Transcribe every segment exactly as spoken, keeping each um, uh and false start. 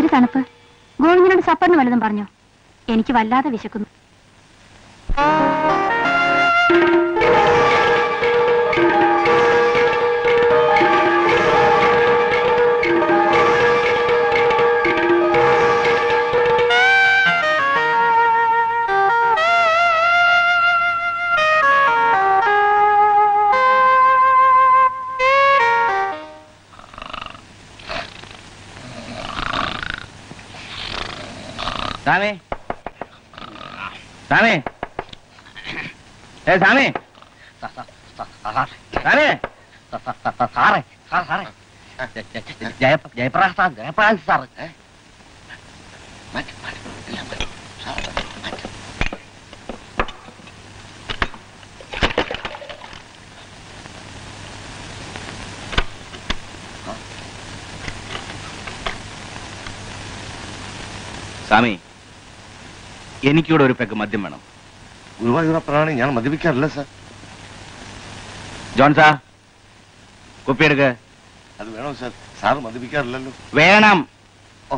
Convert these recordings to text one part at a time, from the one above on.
എന്തൊരു തണുപ്പ്. ഗോവിന്ദനോട് സപ്പറിന് വല്ലതും പറഞ്ഞോ? എനിക്ക് വല്ലാതെ വിശക്കുന്നു. സാമേ സാമേ ഏ സാമേ സാമേ സാറേ സാർ സാറേ ജയപ്രകാശ് ജയപ്രകാശ് സാറ് സ്വാമി, എനിക്കിവിടെ ഒരു പെഗ് മദ്യം വേണം. ഗുരുവായൂരപ്പനാണ്, ഞാൻ മദ്യപിക്കാറില്ല സാർ. ജോൺ സാ, കുപ്പിയെടുക്ക്. അത് വേണോ സാർ? സാറ് മദ്യപിക്കാറില്ലല്ലോ. വേണം. ഓ,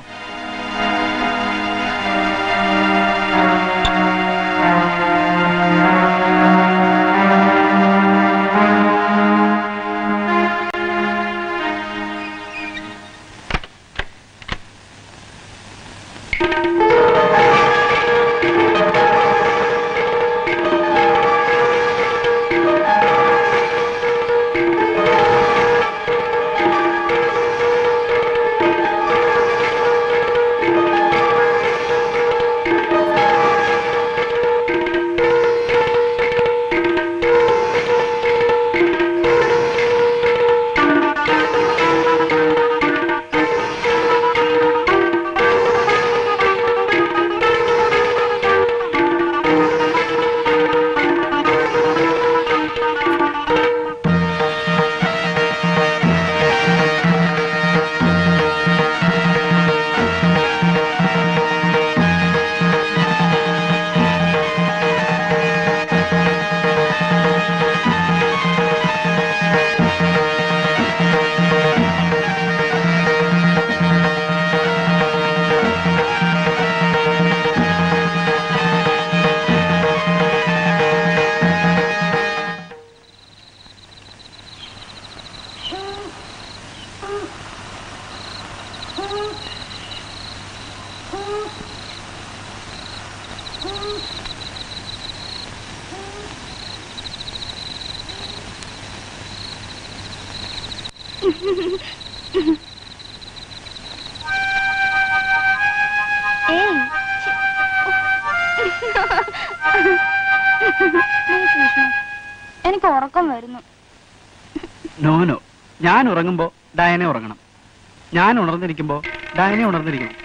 എനിക്ക് ഉറക്കം വരുന്നു. നോ നോ, ഞാൻ ഉറങ്ങുമ്പോ ഡയനെ ഉറങ്ങണം. ഞാൻ ഉണർന്നിരിക്കുമ്പോ ഡയനെ ഉണർന്നിരിക്കണം.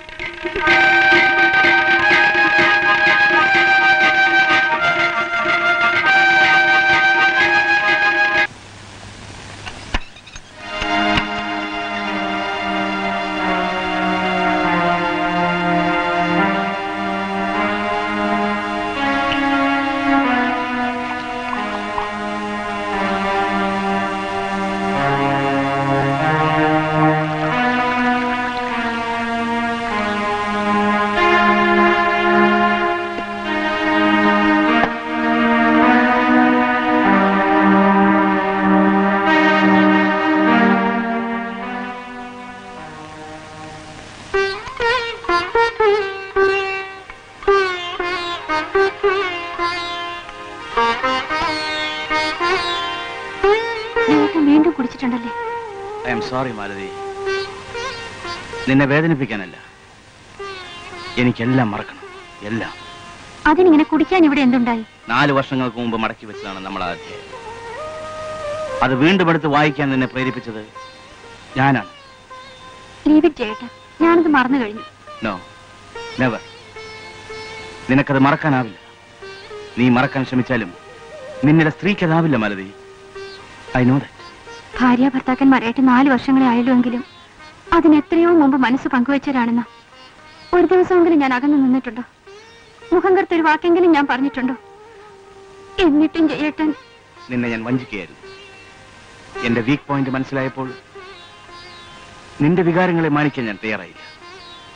സോറി മാലതി, നിന്നെ വേദനിപ്പിക്കാനല്ല. എനിക്കെല്ലാം മറക്കണം, എല്ലാം. അതിനിങ്ങനെ കുടിക്കാൻ ഇവിടെ എന്തുണ്ടായി? നാല് വർഷങ്ങൾക്ക് മുമ്പ് മടക്കി വെച്ചതാണ് നമ്മൾ ആ അധ്യായം. അത് വീണ്ടും എടുത്ത് വായിക്കാൻ നിന്നെ പ്രേരിപ്പിച്ചത് ഞാനാണ്. ലീവ് ഇറ്റ് ചേട്ടാ, ഞാനത് മറന്നു കഴിഞ്ഞു. No, never. നിനക്കത് മറക്കാനാവില്ല. നീ മറക്കാൻ ശ്രമിച്ചാലും നിന്നിലെ സ്ത്രീക്കതാവില്ല മാലതി. I know that. ഭാര്യ ഭർത്താക്കന്മാരായിട്ട് നാല് വർഷങ്ങളെ ആയല്ലുവെങ്കിലും അതിനെത്രയോ മുമ്പ് മനസ്സ് പങ്കുവെച്ചവരാണെന്ന ഒരു ദിവസമെങ്കിലും ഞാൻ അകന്നു നിന്നിട്ടുണ്ടോ? മുഖം കറുത്തൊരു വാക്കെങ്കിലും ഞാൻ പറഞ്ഞിട്ടുണ്ടോ? എന്നിട്ടും ചെയ്യട്ടൻ നിന്നെ ഞാൻ വഞ്ചിക്കുകയായിരുന്നു. എന്റെ വീക്ക് പോയിന്റ് മനസ്സിലായപ്പോൾ നിന്റെ വികാരങ്ങളെ മാനിക്കാൻ ഞാൻ തയ്യാറായില്ല.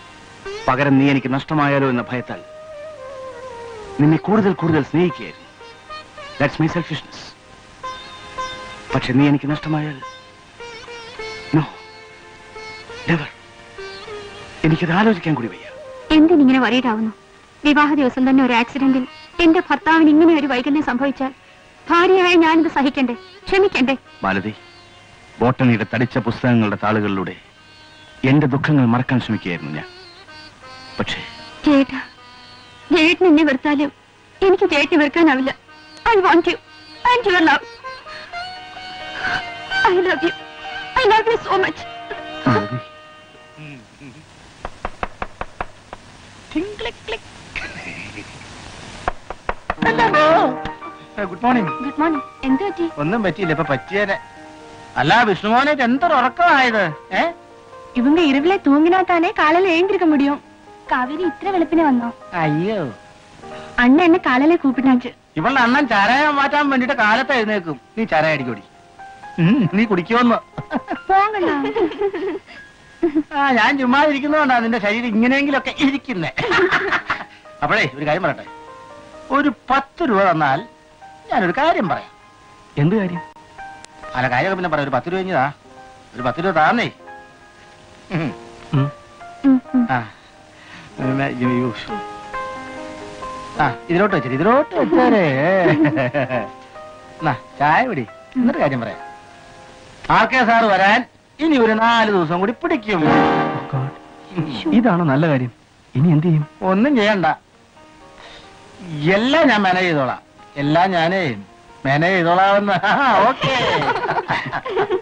പകരം നീ എനിക്ക് നഷ്ടമായാലോ എന്ന ഭയത്താൽ നിന്നെ കൂടുതൽ കൂടുതൽ സ്നേഹിക്കുകയായിരുന്നു. That's my selfishness. പക്ഷെ നീ എനിക്ക് നഷ്ടമായാൽ നോ, നെവർ. എനിക്കത് ആലോചിക്കാൻ കൂടി വയ്യ. എന്തിനിങ്ങനെ വരീഡാവുന്നു? വിവാഹ ദിവസം തന്നെ ഒരു ആക്സിഡന്റിൽ എന്റെ ഭർത്താവിന് ഇങ്ങനെ ഒരു വൈകല്യം സംഭവിച്ചാൽ ഭാര്യയായ ഞാനിത് സഹിക്കണ്ടേ, ക്ഷമിക്കണ്ടേ? മാലതി, ബോട്ടണിയുടെ തടിച്ച പുസ്തകങ്ങളുടെ താളുകളിലൂടെ എന്റെ ദുഃഖങ്ങൾ മറക്കാൻ ശ്രമിക്കുകയായിരുന്നു ഞാൻ. പക്ഷേ ചേട്ടാ, ചേട്ടൻ എന്നെ വെറുത്താലും എനിക്ക് ചേട്ടനെ വെറുക്കാനാവില്ല. I want you and your love. I love you. I love you so much. Malathi, good morning. Good morning. എന്ത് പറ്റി? ഒന്നും പറ്റിയില്ല, ഇപ്പൊ പറ്റിയേനെ. അല്ല വിഷ്ണുമോനെ എന്തൊരു ഉറക്കമായത്? ഏ ഇവங்க இரவுல தூங்கினாதானே காலையில எழுந்திருக்க முடியும். காவேரி ഇത്ര വെളുപ്പിനെ വന്നോ? അയ്യോ, അണ്ണ എന്നെ കാലയിലെ കൂപ്പിട്ടാച്ച്. ഇവളുടെ അണ്ണൻ ചാരായം മാറ്റാൻ വേണ്ടിട്ട് കാലത്ത് എഴുന്നേക്കും. നീ ചാരായ അടിക്കൂടി, നീ കുടിക്കുമെന്ന്. പോങ്ങണ്ണ. ആ ഞാൻ ചുമ്മാ ഇരിക്കുന്നതുകൊണ്ടാ നിന്റെ ശരീരം ഇങ്ങനെയെങ്കിലൊക്കെ ഇരിക്കുന്നേ. അപ്പോഴേ ഒരു കാര്യം പറയട്ടെ, ഒരു പത്ത് രൂപ തന്നാൽ ഞാനൊരു കാര്യം പറയാം. എന്ത് കാര്യം? അല്ല കാര്യമൊക്കെ പിന്നെ പറയാം. ഒരു പത്ത് രൂപ കഴിഞ്ഞതാ, ഒരു പത്ത് രൂപ താന്നേ. ആ ആ ഇതിലോട്ട് വെച്ചിട്ട് ഇതിലോട്ട് വെച്ചാലേ ചായ പിടി. എന്നിട്ട് കാര്യം പറയാം. ആർ കെ സാറ് വരാൻ ഇനി ഒരു നാല് ദിവസം കൂടി പിടിക്കും. ഇതാണോ നല്ല കാര്യം? ഇനി എന്ത് ചെയ്യും? ഒന്നും ചെയ്യണ്ട, എല്ലാം ഞാൻ മാനേജ് ചെയ്തോളാം. എല്ലാം ഞാനേ മാനേജ് ചെയ്തോളാമെന്ന്. ഓക്കേ.